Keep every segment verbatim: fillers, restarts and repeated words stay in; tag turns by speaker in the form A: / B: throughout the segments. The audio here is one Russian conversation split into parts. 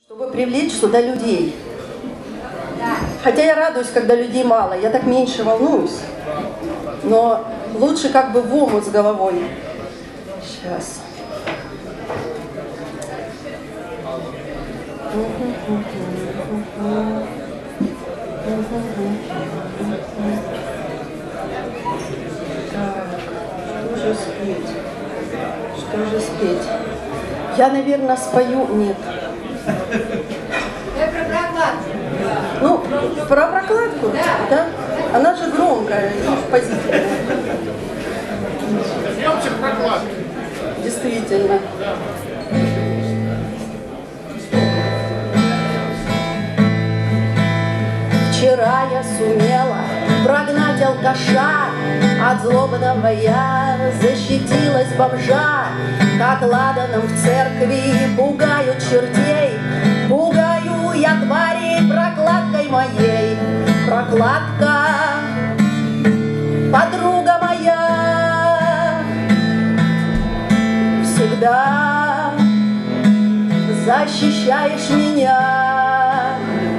A: Чтобы привлечь сюда людей. Хотя я радуюсь, когда людей мало, я так меньше волнуюсь. Но лучше как бы в омут с головой. Сейчас. Так, что же спеть? Что же спеть? Я, наверное, спою... Нет.
B: Я про прокладку.
A: Ну, про прокладку? Да. Да? Она же громкая и позитивная.
C: Съемчик прокладки.
A: Действительно. Вчера я сумела прогнать алкаша, от злобного я защитилась бомжа. Как ладаном в церкви пугают чертей, пугаю я тварей прокладкой моей. Прокладка, подруга моя, всегда защищаешь меня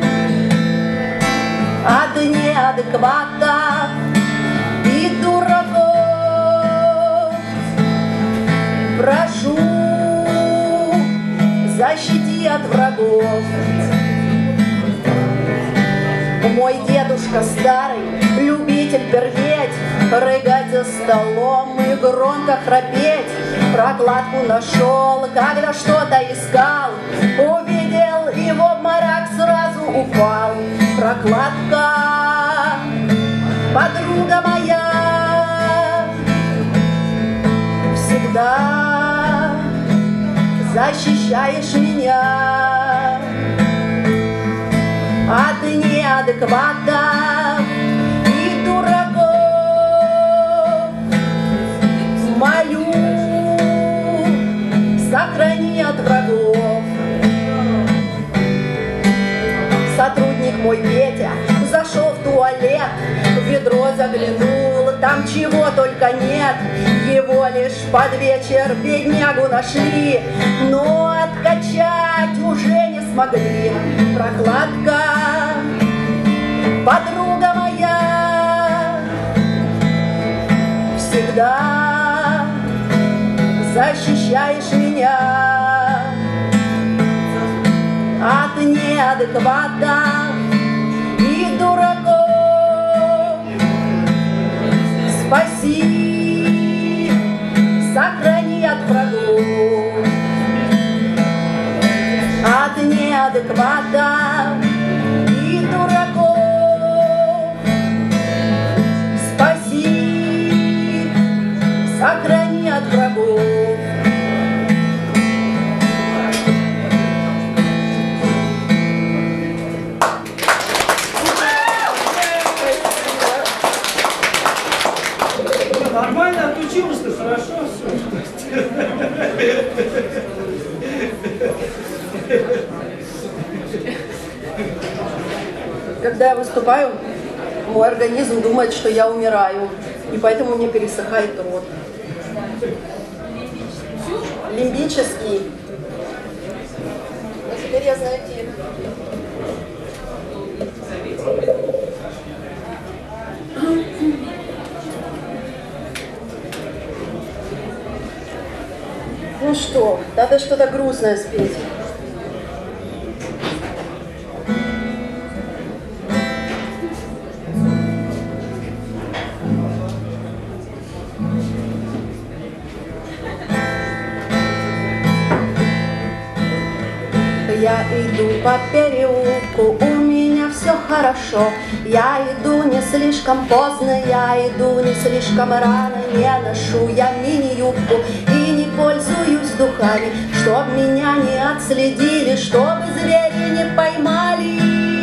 A: от неадекватов и дураков. Прошу, защити от врагов. Мой дедушка старый, любитель переть, прыгать за столом и громко храпеть. Прокладку нашел, когда что-то искал, увидел и в обморок сразу упал. Прокладка, подруга моя, всегда защищаешь меня от неадекватов и дураков. Молю, сохрани от врагов. Сотрудник мой Петя зашел в туалет, в ведро заглянул, там чего только нет. Его лишь под вечер беднягу нашли, но откачать уже не смогли. Прокладка, подруга моя, всегда защищаешь меня от неадекватов и дураков. Спаси, сохрани от врагов, от неадекватов и дураков. Спаси, сохрани от врагов.
D: Нормально отучилась-то, хорошо все.
A: Когда я выступаю, мой организм думает, что я умираю, и поэтому мне пересыхает рот. Лимбический. А теперь я знаю тему. Ну что, надо что-то грустное спеть. Я иду по переулку, у меня все хорошо. Я иду не слишком поздно, я иду не слишком рано. Не ношу я мини-юбку и не пользуюсь духами, чтоб меня не отследили, чтобы звери не поймали.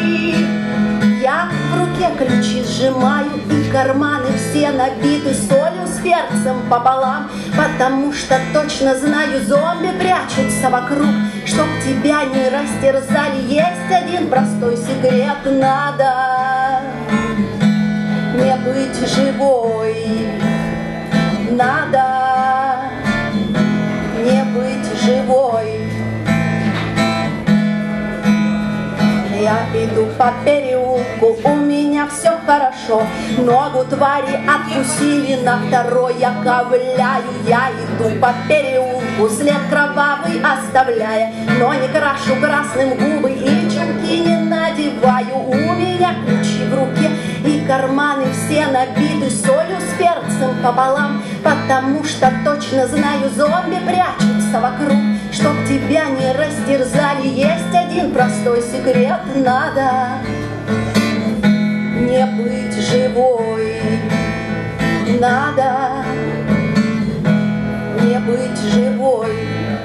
A: Я в руке ключи сжимаю, и карманы все набиты солью с перцем пополам, потому что точно знаю, зомби прячутся вокруг. Чтоб тебя не растерзали, есть один простой секрет: надо не быть живой, надо не быть живой. иду по переулку, у меня все хорошо. Ногу твари откусили, на второй я ковыляю. Я иду по переулку, след кровавый оставляя, но не крашу красным губы и чулки не надеваю. У меня ключи в руке и карманы все набиты солью с перцем пополам, потому что точно знаю, зомби прячутся вокруг. Чтоб тебя не растерзали, есть один простой секрет: надо не быть живой, надо не быть живой.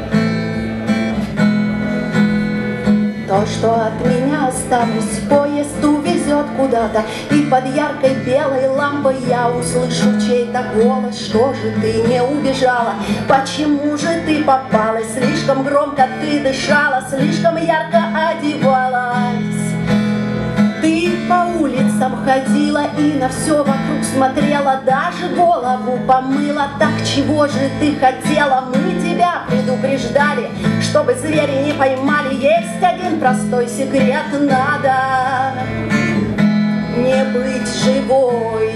A: То, что от меня осталось, поезд увезет куда-то, и под яркой белой лампой я услышу чей-то голос. Что же ты не убежала? Почему же ты попалась? Слишком громко ты дышала, слишком ярко одевалась. Ты по улицам ходила и на все вокруг смотрела, даже голову помыла. Так чего же ты хотела? Мы тебя предупреждали, чтобы звери не поймали. Есть один простой секрет: надо не быть живой,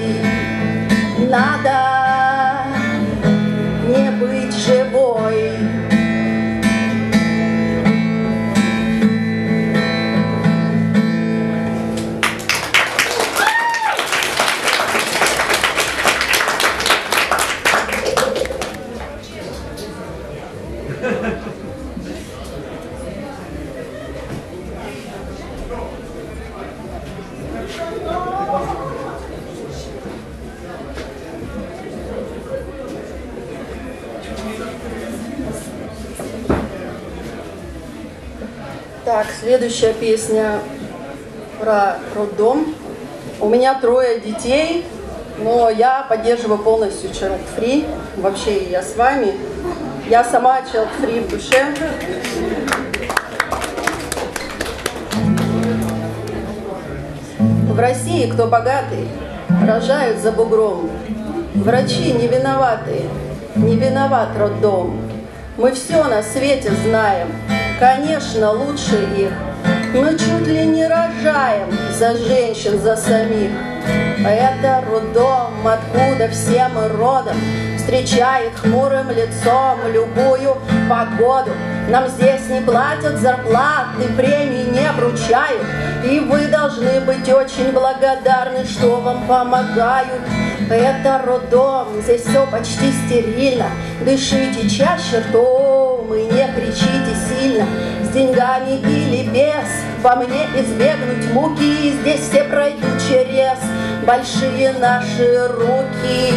A: надо не быть живой. Так, следующая песня про роддом. У меня трое детей, но я поддерживаю полностью child free. Вообще я с вами. Я сама child free в душе. В России кто богатый, рожают за бугром. Врачи не виноваты, не виноват роддом. Мы все на свете знаем, конечно, лучше их. Мы чуть ли не рожаем за женщин, за самих. Это роддом, откуда все мы родом, встречает хмурым лицом любую погоду. Нам здесь не платят зарплаты, премии не вручают, и вы должны быть очень благодарны, что вам помогают. Это роддом, здесь все почти стерильно. Дышите чаще ртом и не кричите сильно. С деньгами или без, по мне избегнуть муки. Здесь все пройдут через большие наши руки.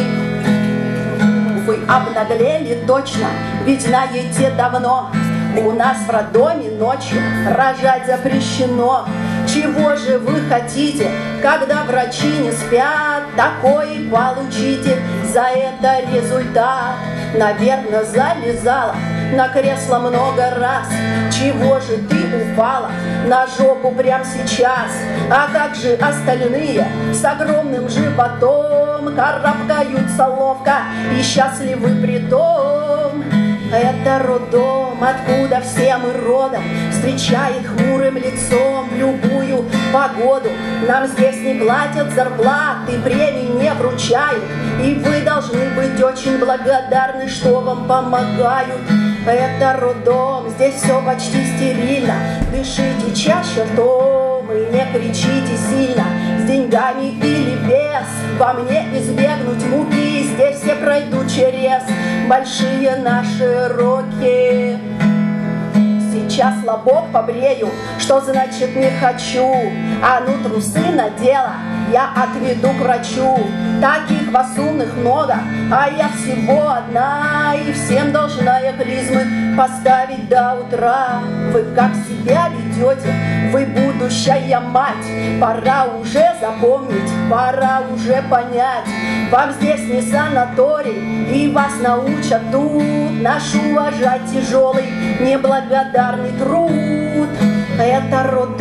A: Вы обнаглели точно, ведь знаете давно, у нас в роддоме ночью рожать запрещено. Чего же вы хотите, когда врачи не спят? Такой получите за это результат. Наверное, залезала на кресло много раз. Чего же ты упала на жопу прямо сейчас? А как же остальные с огромным животом карабкаются ловко и счастливы при том? Это роддом, откуда все мы родом, встречает хмурым лицом любую погоду. Нам здесь не платят зарплаты, премии не вручают, и вы должны быть очень благодарны, что вам помогают. Это роддом, здесь все почти стерильно. Дышите чаще ртом и не кричите сильно. С деньгами или без, во мне избегнуть муки. Здесь все пройдут через большие наши руки. Сейчас лобок побрею, что значит не хочу? А ну трусы надела, я отведу к врачу. Таких вас умных много, а я всего одна, и всем должна я клизмы поставить до утра. Вы как себя ведете? Вы будущая мать. Пора уже запомнить, пора уже понять. Вам здесь не санаторий, и вас научат тут наш уважать тяжелый, неблагодарный труд. Это роддом,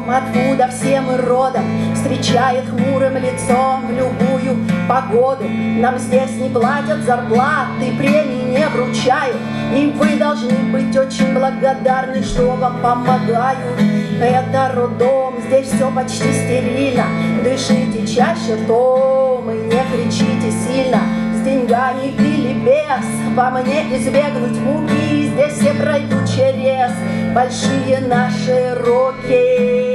A: идем, откуда все мы родом, встречает хмурым лицом любую погоду. Нам здесь не платят зарплаты, премии не вручают, и вы должны быть очень благодарны, что вам помогают. Это роддом, здесь все почти стерильно, дышите чаще ртом и не кричите сильно. С деньгами или без, вам не избегнуть муки, здесь все пройдут через большие наши руки.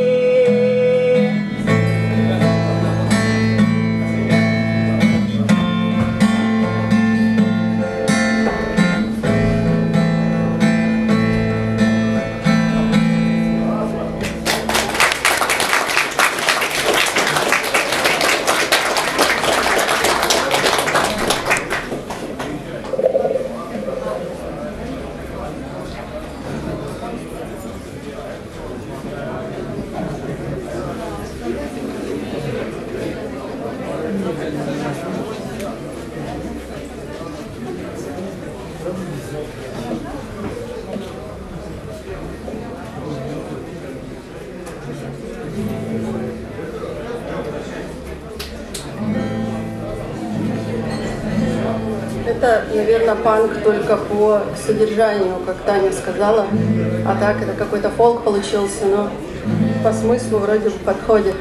A: Это, наверное, панк только по содержанию, как Таня сказала. А так это какой-то фолк получился, но по смыслу вроде бы подходит.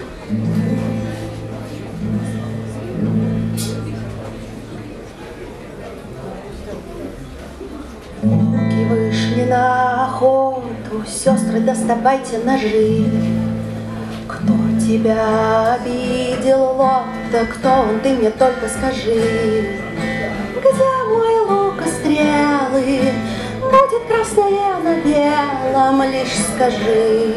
A: Руки вышли на охоту, сестры, доставайте ножи. Кто тебя обидел, Лотта, кто он, ты мне только скажи. Где мой лук и стрелы? Будет красное на белом, лишь скажи.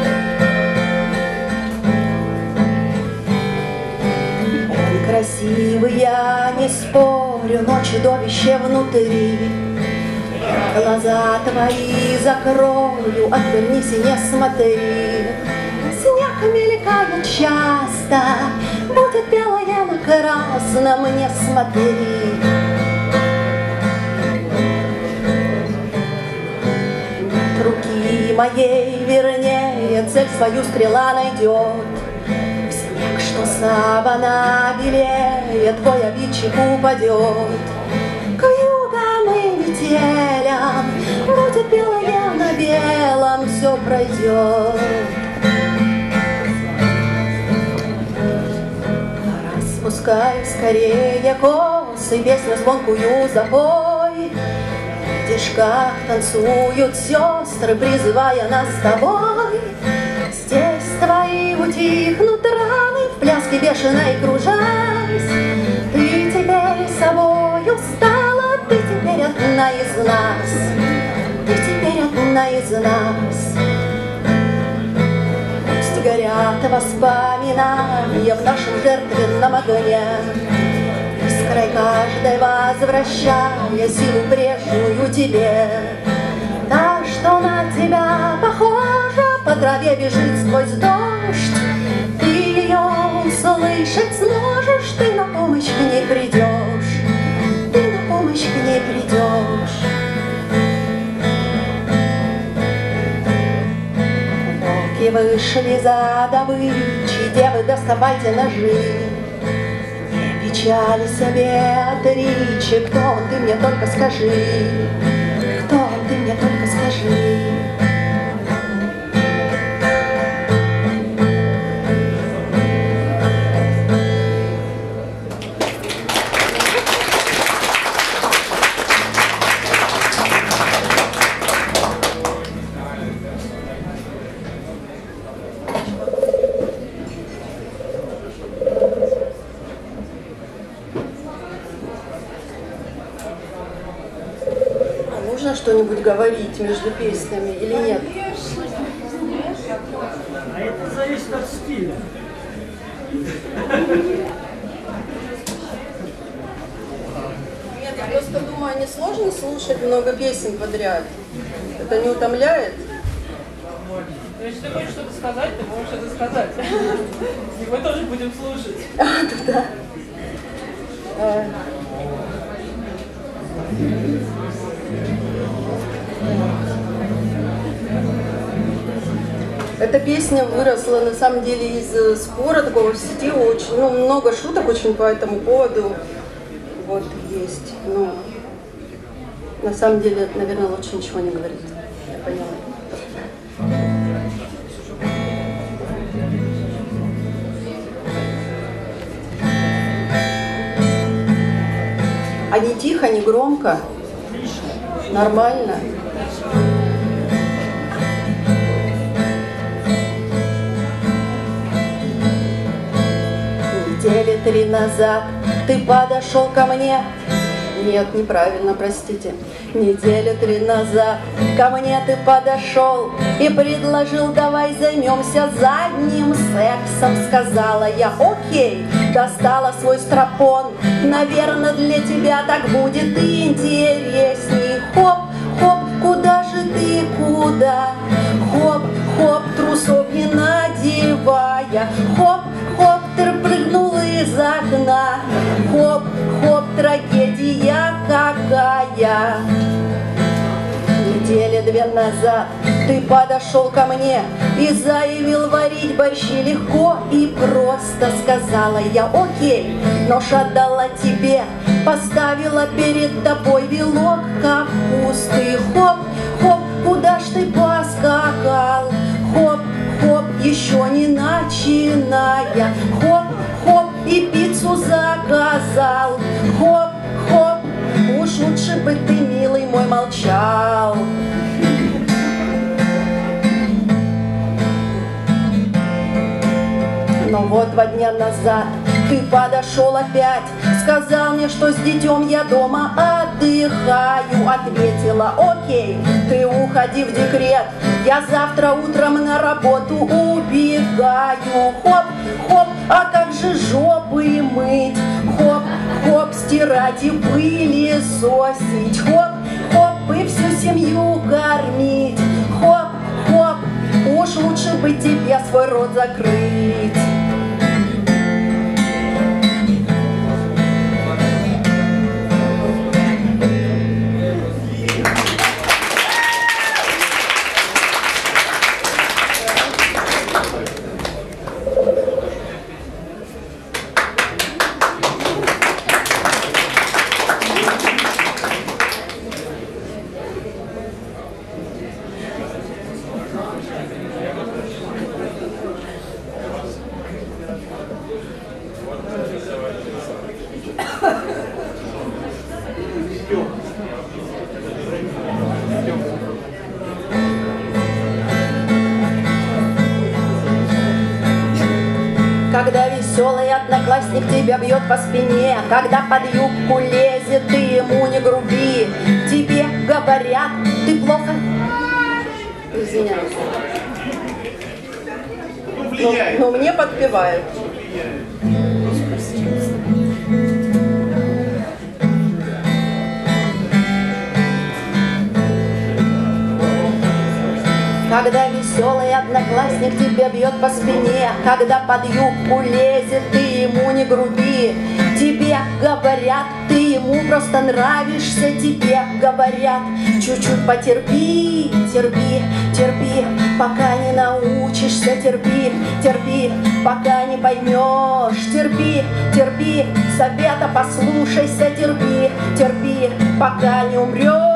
A: Он красивый, я не спорю, но чудовище внутри. Глаза твои закрою, отвернись и не смотри. Снег мелькает часто, будет белое на красном, не смотри. От руки моей, вернее, цель свою стрела найдет. В снег, что савана белее, твой обидчик упадет. К югам и метелям будет белое на белом, все пройдет. Распускай скорее косы, песню звонкую запой. Видишь, как танцуют сестры, призывая нас с тобой. Здесь твои утихнут раны, в пляске бешеной кружась. Ты теперь собою стала, ты теперь одна из нас. Ты теперь одна из нас. Пусть горят воспоминания в нашем жертвенном огне, искрой каждой возвращая силу прежнюю тебе. Та, что на тебя похожа, по траве бежит сквозь дождь. Ты ее услышать сможешь, ты на помощь к ней придешь. Ты на помощь к ней придешь. Волки вышли за добычей, девы, доставайте ножи. Не печалься, Беатриче, кто он, ты мне только скажи. Кто он, ты мне только скажи. Нужно что-нибудь говорить между песнями или нет?
D: А это зависит от стиля.
A: Нет, я просто думаю, не сложно слушать много песен подряд. Это не утомляет?
B: Если ты хочешь что-то сказать, ты можешь это сказать. И мы тоже будем слушать.
A: А, да. Эта песня выросла на самом деле из спора такого в сети, очень, ну, много шуток очень по этому поводу. Вот есть. Но на самом деле это, наверное, лучше ничего не говорит. Я поняла. А не тихо, не громко. Нормально. Недели три назад ты подошел ко мне. Нет, неправильно, простите. Недели три назад ко мне ты подошел и предложил, давай займемся задним сексом. Сказала я, окей, достала свой стропон. Наверное, для тебя так будет интересней. Хоп, хоп, куда же ты, куда? Хоп, хоп, трусов не надевая. Хоп, хоп, ты прыгнул из окна. Хоп, хоп, трагедия какая. Недели две назад ты подошел ко мне и заявил, варить борщи легко и просто. Сказала я, окей, нож отдала тебе, поставила перед тобой вилок капусты. Хоп, хоп, куда ж ты поскакал? Хоп, хоп, еще не начиная. Хоп, хоп, и пиццу заказал. Хоп, хоп, уж лучше бы ты, милый мой, молчал. Но вот два дня назад ты подошел опять, сказал мне, что с детем я дома отдыхаю. Ответила, окей, ты уходи в декрет, я завтра утром на работу убегаю. Хоп, хоп, а как же жопы мыть? Хоп, хоп, стирать и пылесосить. Хоп, хоп, и всю семью кормить. Хоп, хоп, уж лучше бы тебе свой рот закрыть. Когда веселый одноклассник тебя бьет по спине, когда под юбку лезет, ты ему не груби. Тебе говорят, ты плохо... Извиняюсь. Но, но мне подпевают. Когда веселый одноклассник тебя бьет по спине, когда под юбку лезет, ты ему не груби. Тебе говорят, ты ему просто нравишься. Тебе говорят, чуть-чуть потерпи, терпи, терпи, пока не научишься. Терпи, терпи, пока не поймешь. Терпи, терпи, совета послушайся. Терпи, терпи, пока не умрешь.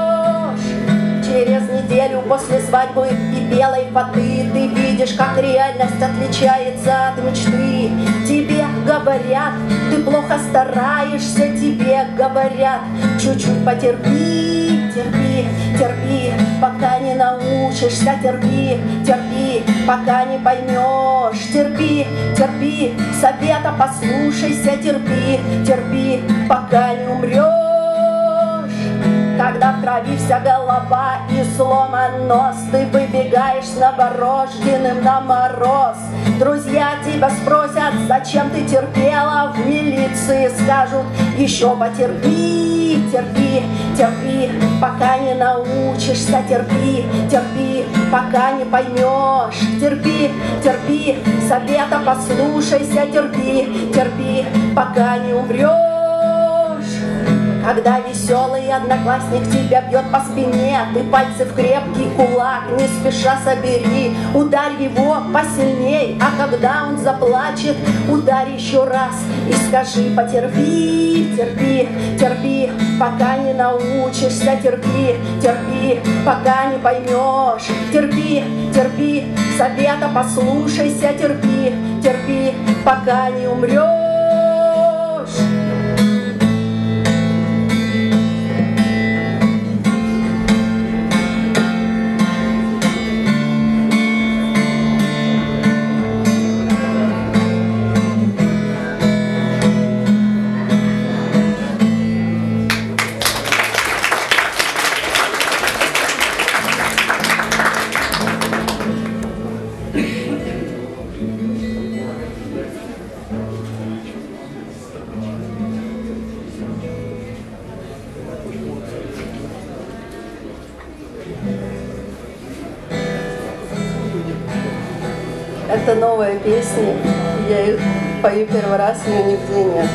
A: Через неделю после свадьбы и белой фаты ты видишь, как реальность отличается от мечты. Тебе говорят, ты плохо стараешься. Тебе говорят, чуть-чуть потерпи, терпи, терпи, пока не научишься. Терпи, терпи, пока не поймешь. Терпи, терпи, совета послушайся. Терпи, терпи, пока не умрешь. Когда в крови вся голова и сломан нос, ты выбегаешь с новорожденным на мороз. Друзья тебя спросят, зачем ты терпела, в милиции скажут, еще потерпи, терпи, терпи, пока не научишься. Терпи, терпи, пока не поймешь. Терпи, терпи, совета послушайся. Терпи, терпи, пока не умрешь. Когда веселый одноклассник тебя бьет по спине, ты пальцы в крепкий кулак не спеша собери, ударь его посильней, а когда он заплачет, ударь еще раз и скажи: потерпи, терпи, терпи, пока не научишься, терпи, терпи, пока не поймешь, терпи, терпи, совета послушайся, терпи, терпи, пока не умрешь. Это новая песня, я их пою первый раз, ее нигде нет.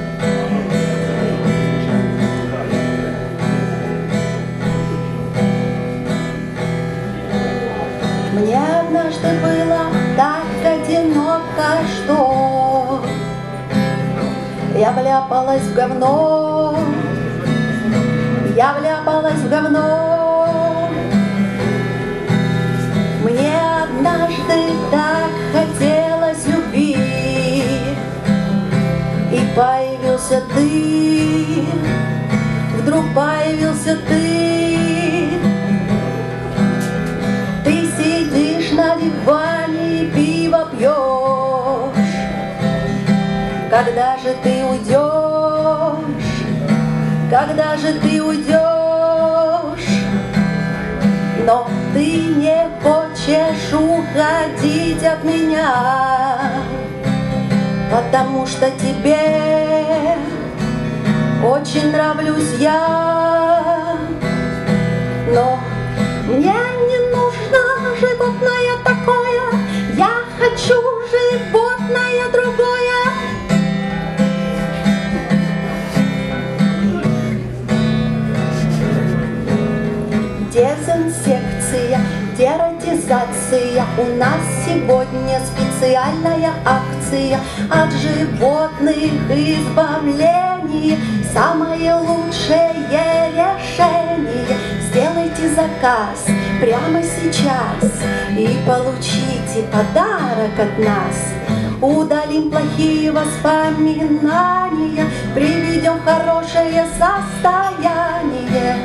A: Мне однажды было так одиноко, что я вляпалась в говно, я вляпалась в говно. Мне однажды так хотелось любви, и появился ты, вдруг появился ты. Ты сидишь на диване и пиво пьешь. Когда же ты уйдешь? Когда же ты уйдешь? Но ты не хочешь уходить от меня, потому что тебе очень нравлюсь я. Но мне не нужно животное такое, я хочу животное другое. Дезинсекция, дератизация, у нас сегодня специальная акция. От животных избавление самое лучшее решение. Сделайте заказ прямо сейчас и получите подарок от нас. Удалим плохие воспоминания, приведем в хорошее состояние.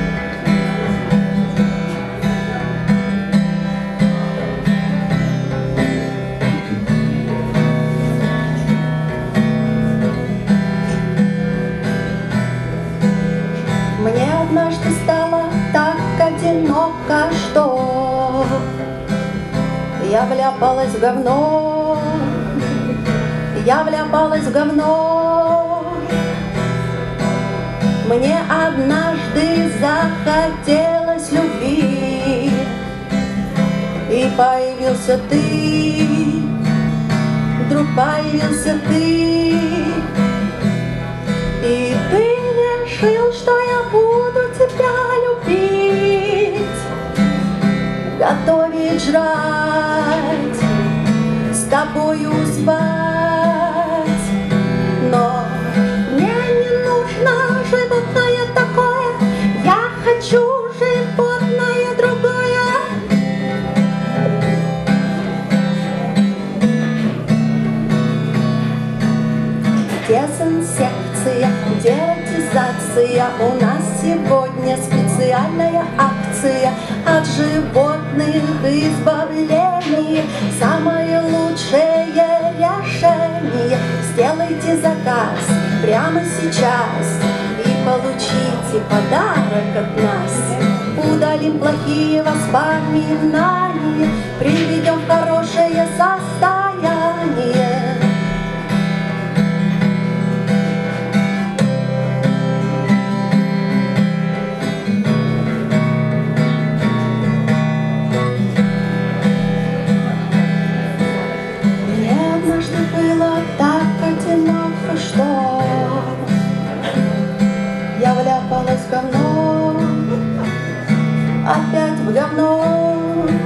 A: Мне однажды стало так одиноко, что я вляпалась в говно, я вляпалась в говно. Мне однажды захотелось любви, и появился ты, вдруг появился ты, и ты решил, что я буду тебя любить, готовить, жрать, с тобою спать. Но мне не нужно животное такое, я хочу животное другое. Дезинсекция, дератизация, у нас сегодня специальная акция. От животных избавление самое лучшее решение. Сделайте заказ прямо сейчас и получите подарок от нас. Удалим плохие воспоминания, приведем в хорошее состояние. Было так одиноко, что давно.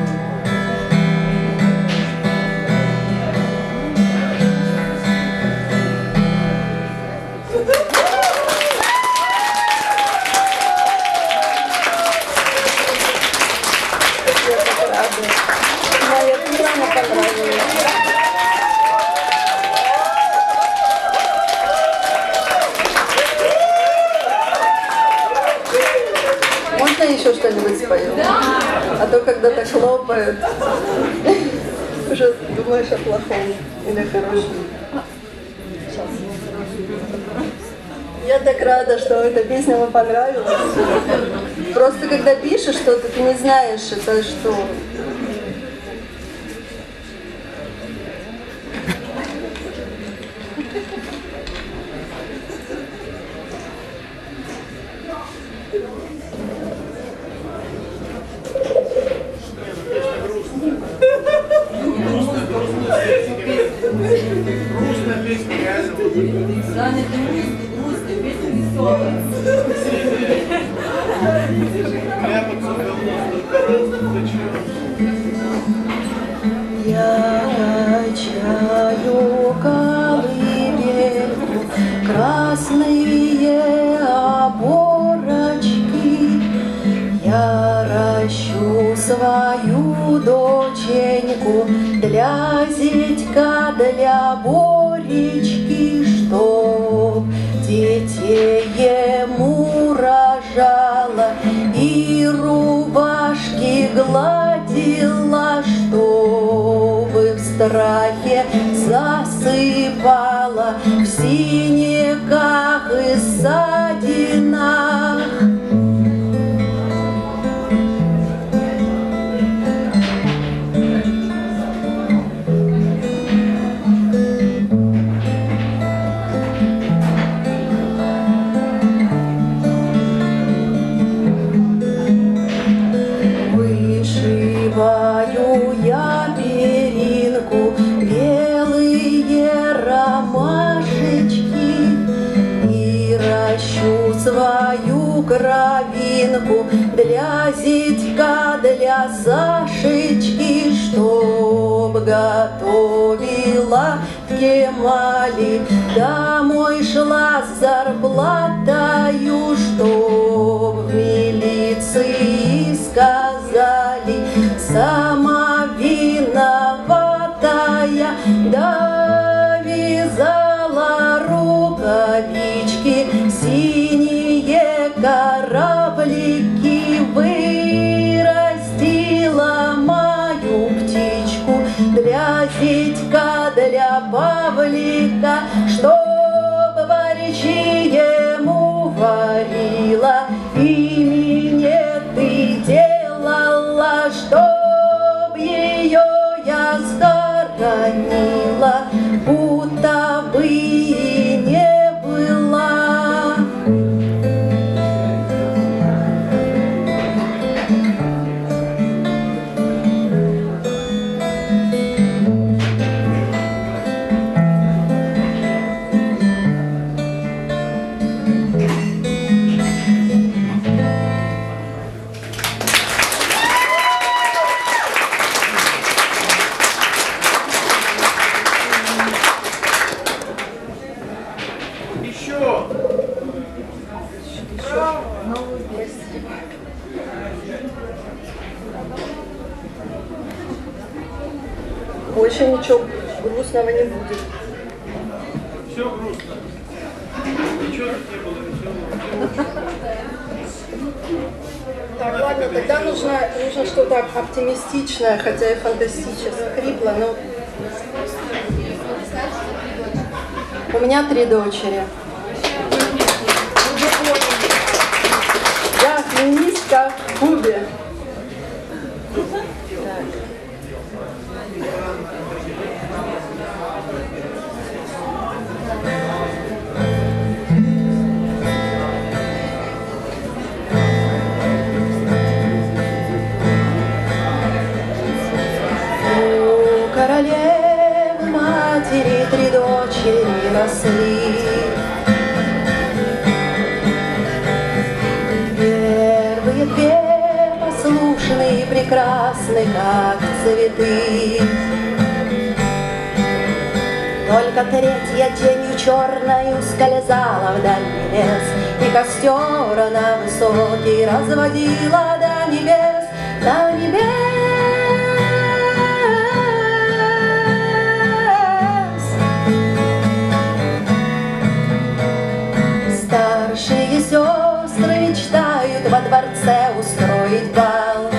A: Можно еще что-нибудь спою? Да. А то когда-то хлопают, уже думаешь о плохом или хорошем. Я так рада, что эта песня вам понравилась. Просто когда пишешь что-то, ты не знаешь, это что.
C: Грустная песня, реально.
B: Саня, ты грустная песня, веселая.
C: Я подсугал столько раз, зачем?
A: Я качаю колыбельку, красные оборочки. Я ращу свою доченьку для зятька, для Боречки, чтоб детей ему рожала и рубашки гладила, чтобы в страхе засыпала в синяках и ссадинах. Вышиваю я перинку, белые ромашечки, и ращу свою кровинку для зятька, для Сашечки, чтоб готовила Кемали, домой шла с зарплатою, чтоб в милиции сказали, сама виноватая, довязала рукавички, синие кораблики, вырастила мою птичку для зятька, для Павлика, чтоб борщи ему варила и минеты делала, чтоб ее я схоронила, будто бы и не была.
C: Еще!
A: Больше ничего грустного не будет.
C: Все грустно. Ничего тут не было веселого.
A: Так, ладно, тогда нужно, нужно что-то оптимистичное, хотя и фантастическое. Хрипло, но... У меня три дочери. Я феминистка в Кубе. Так. У королевы матери три дочери росли. Первые две по непослушный и прекрасный, как цветы. Только третья тенью черной ускользала вдаль небес, и костер она высокий разводила до небес, до небес. Старшие сестры мечтают во дворце устроить бал.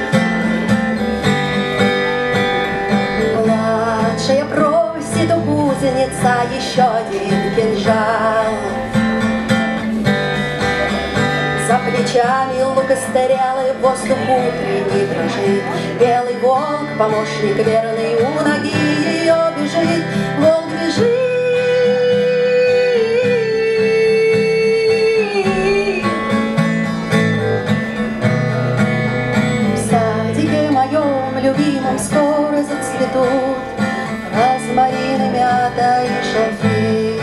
A: Младшая просит у кузнеца еще один кинжал. За плечами лук и стрелы, воздух утренний дрожит. Белый волк, помощник верный, у ноги ее бежит. Волк бежит. Любимым скоро зацветут розмарины, мята и шалфей.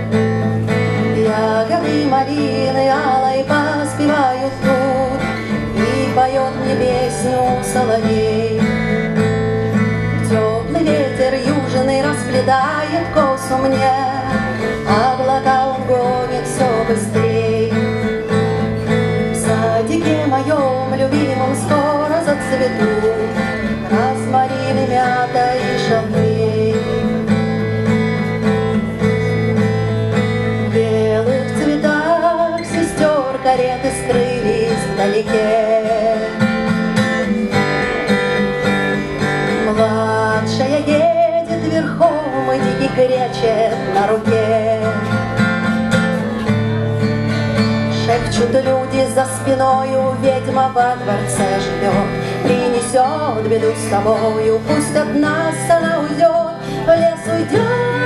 A: Ягоды малины алой поспевают тут, и поет мне песню соловей. Теплый ветер южный расплетает косу мне, облака он гонит все быстрей. В садике моем любимом скоро зацветут розмарины, мята и шалфей. В белых цветах сестер кареты скрылись вдалеке. Младшая едет верхом, и дикий кречет на руке. Шепчут люди за спиною, ведьма во дворце живет, принесет беду с собою, пусть от нас она уйдет, в лес уйдет.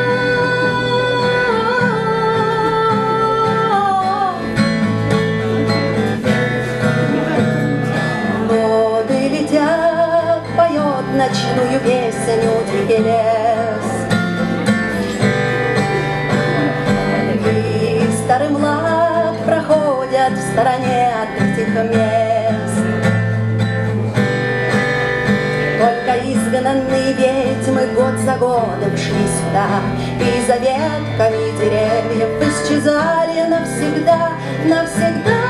A: Годы летят, поет ночную песню дикий лес. И старый млад проходят в стороне от этих мест. Только изгнанные ведьмы год за годом шли сюда, и за ветками деревьев исчезали навсегда, навсегда.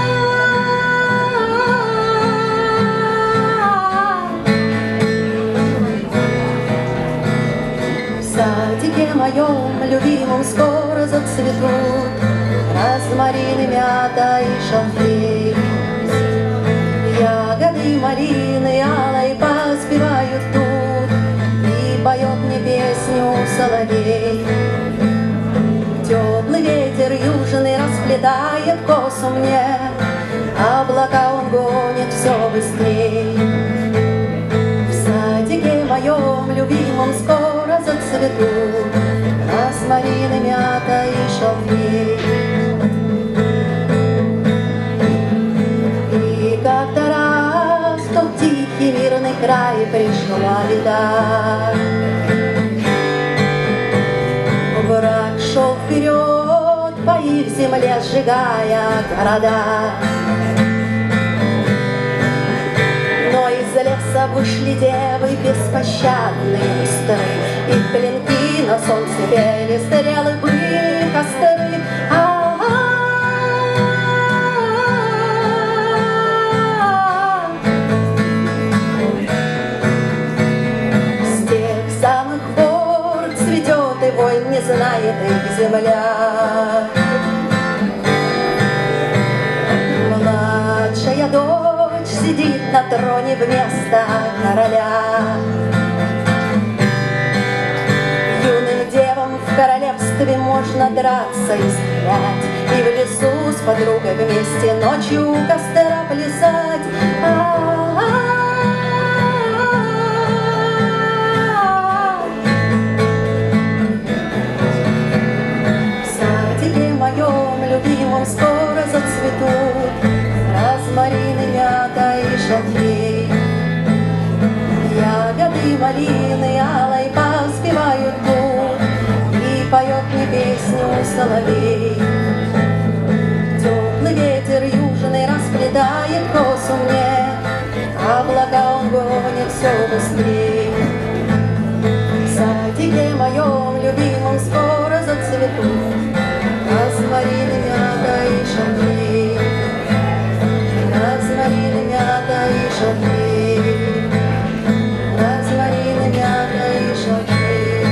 A: В садике моем любимом скоро зацветут розмарины, мята и шалфей. Ягоды малины алой поспевают тут, и поет мне песню соловей. Теплый ветер южный расплетает косу мне, облака он гонит все быстрей. В садике моем любимом скоро зацветут розмарины, мята и шалфей. И как-то раз в тот тихий мирный край пришла беда. Враг шел вперед по их земле, сжигая города. Но из леса вышли девы беспощадные, быстрые, и клинки на солнце пели, стрелы были костры. С тех самых пор цветет и войн не знает их земля. Младшая дочь сидит на троне вместо короля. Юным девам в королевстве можно драться и стрелять, и в лесу с подругой вместе ночью у костра плясать. А-а-а. В садике моем любимом скоро зацветут розмарины, мята и шалфей. Ягоды малины алой поспевают тут, и поет мне песню соловей. Теплый ветер южный расплетает косу мне, гонит все быстрее. В садике моем любимом скоро зацветут розмарин, мята и шалфей, розмарин, мята и шалфей, розмарин, мята и шалфей.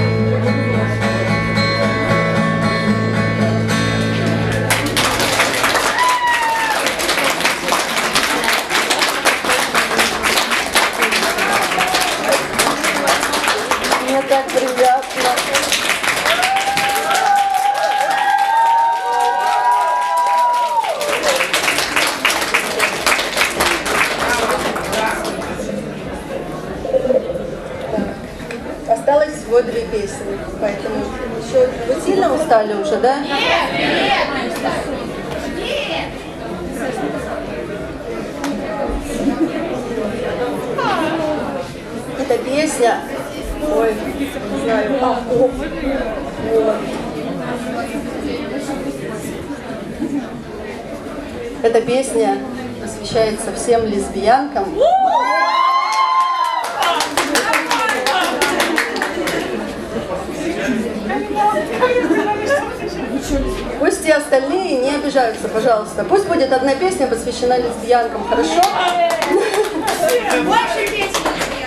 A: Мне так приятно. Осталось всего две песни, поэтому еще вы сильно устали уже, да? Нет, нет, нет. Эта песня, ой, не знаю, а, о, вот. Эта песня посвящается всем лесбиянкам. Пусть и остальные не обижаются, пожалуйста. Пусть будет одна песня посвящена лесбиянкам, хорошо?
E: Больше песен.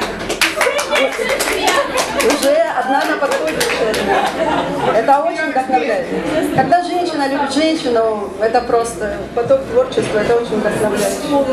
A: Уже одна на подходе. Это очень вдохновляет. Когда женщина любит женщину, это просто поток творчества, это очень вдохновляет.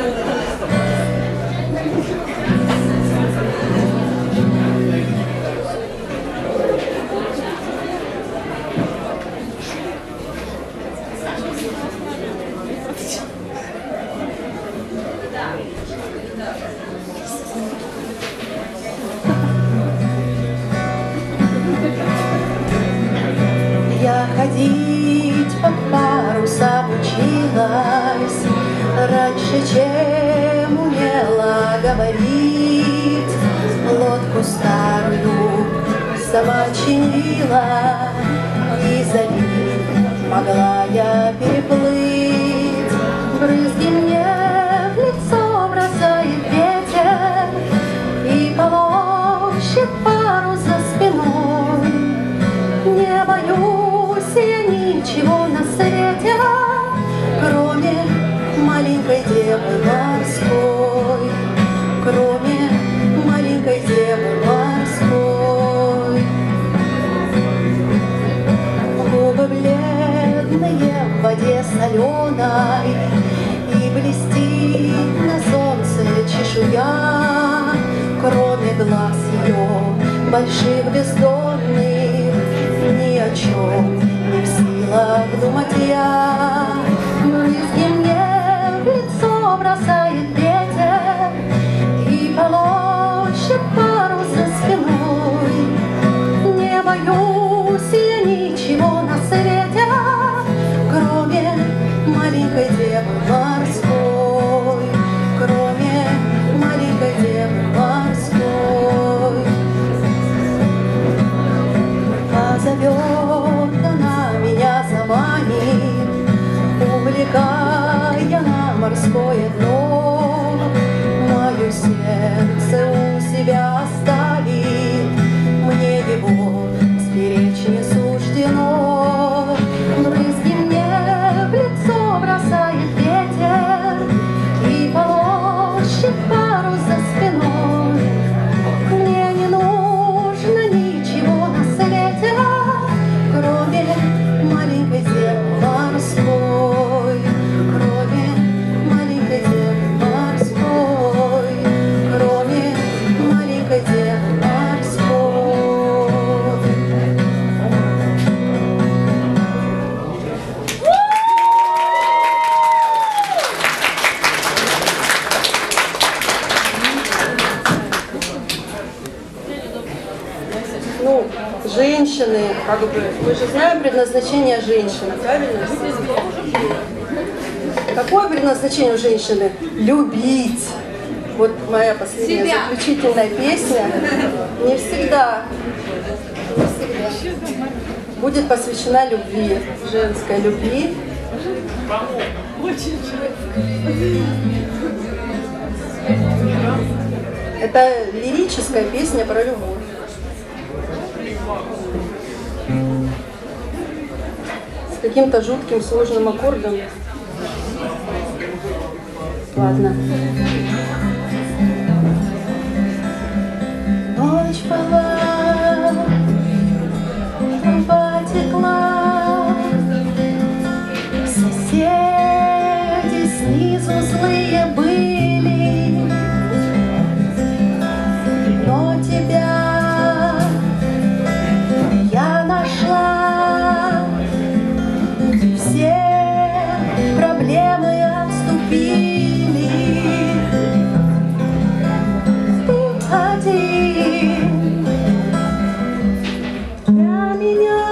A: Я ходить по парусам училась раньше, чем умела говорить. Лодку старую сама чинила, и залив могла я переплыть. Брызги мне в лицо бросает ветер и полощет парус за спиной. Не боюсь я ничего на свете, кроме маленькой девы морской, кроме маленькой девы морской. Губы бледные в воде соленой, и блестит на солнце чешуя, кроме глаз ее больших бездонных, ни о чем не в силах думать я. Брызги мне в лицо бросает ветер и полощет парус за спиной. Не боюсь я ничего на свете, кроме маленькой девы морской, кроме маленькой девы морской. Позовет она меня, заманит, увлекая на морское дно. Мое сердце у себя оставит, мне его сберечь не суждено. Брызги мне в лицо бросает ветер и полощет парус за спиной. Мне не нужно ничего на свете, кроме маленькой девы морской, кроме маленькой девы морской, кроме маленькой девы морской. Ну, женщины, как бы, мы же знаем предназначение женщины, правильно? Какое предназначение у женщины? Любить. Вот моя последняя себя. Заключительная песня. Не всегда, не всегда будет посвящена любви, женской любви.
B: Очень женской.
A: Это лирическая песня про любовь. С каким-то жутким сложным аккордом. Ладно. Ночь была, труба текла, соседи снизу злые были, но тебя я нашла, все проблемы отступили, ты один для меня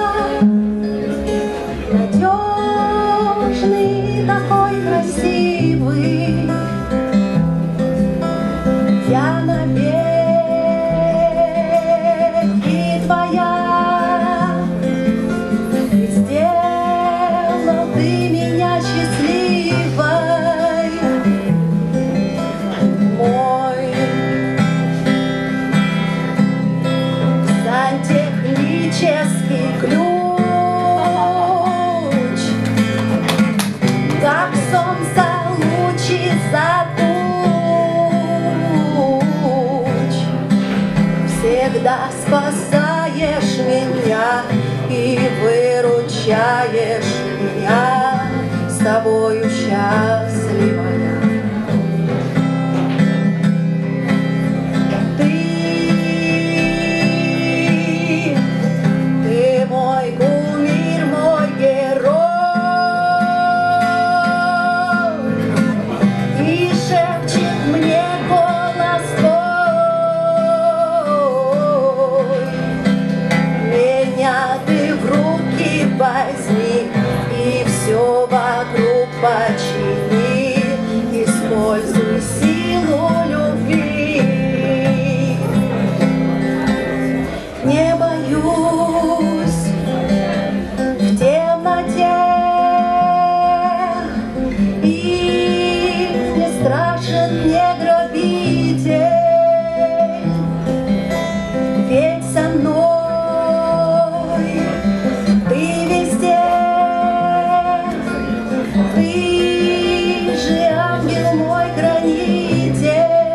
A: надежный, такой красивый. Я навеки твоя, и сделал ты меня счастливой, мой сантехнический ключ, как солнце лучи за туч, всегда спасаешь меня и выручаешь меня, с тобою счастливая. Ты, ты мой кумир, мой герой, и шепчет мне голос твой. Меня ты в руки возьми и все вокруг почини, используй силу любви. Не боюсь в темноте, и не страшен мне грабитель, ведь со мной ты везде, ты же ангел мой хранитель.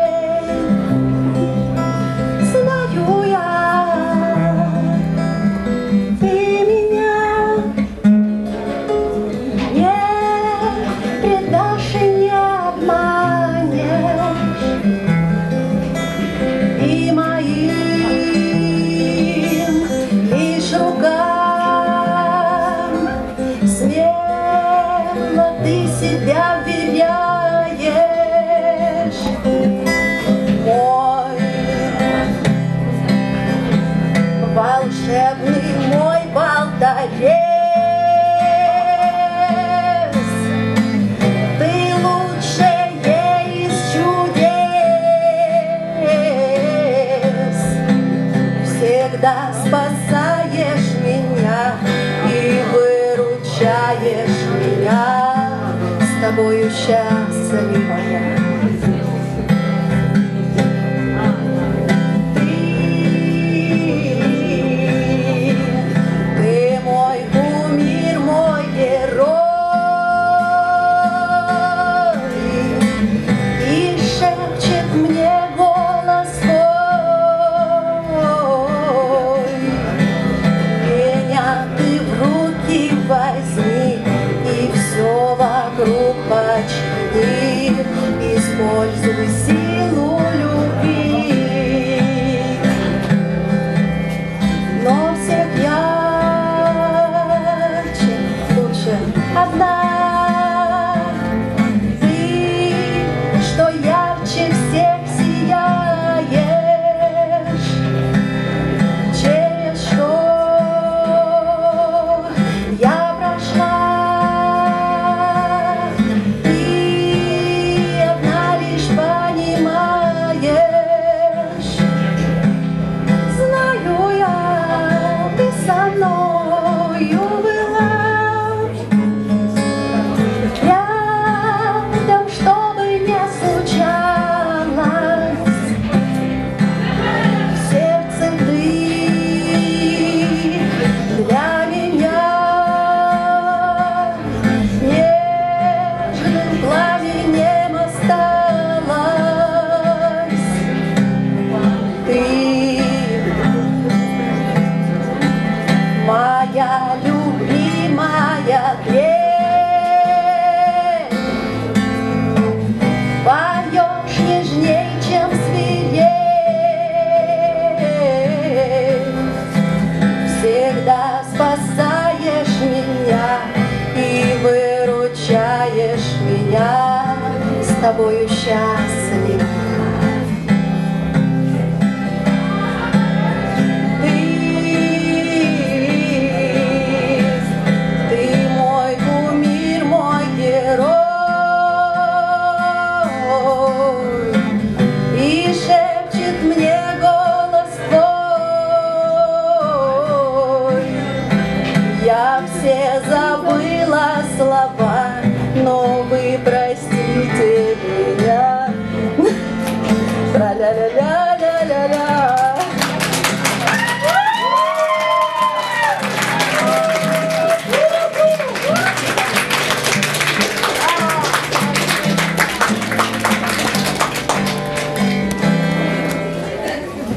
A: Знаю я, ты меня не предашь и не обманешь.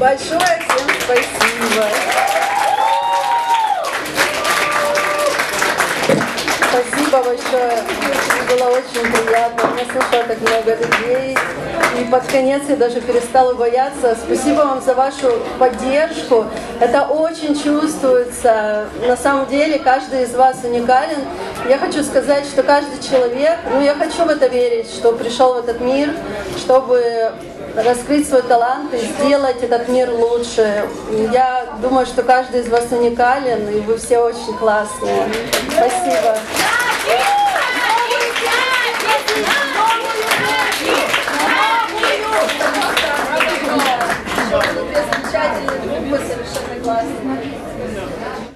A: Большое всем спасибо. Спасибо большое. Было очень приятно. Я слышала так много людей. И под конец я даже перестала бояться. Спасибо вам за вашу поддержку. Это очень чувствуется. На самом деле каждый из вас уникален. Я хочу сказать, что каждый человек, ну я хочу в это верить, что пришел в этот мир, чтобы раскрыть свой талант и сделать этот мир лучше. Я думаю, что каждый из вас уникален, и вы все очень классные. Спасибо. Еще будут две замечательные группы, совершенно классные.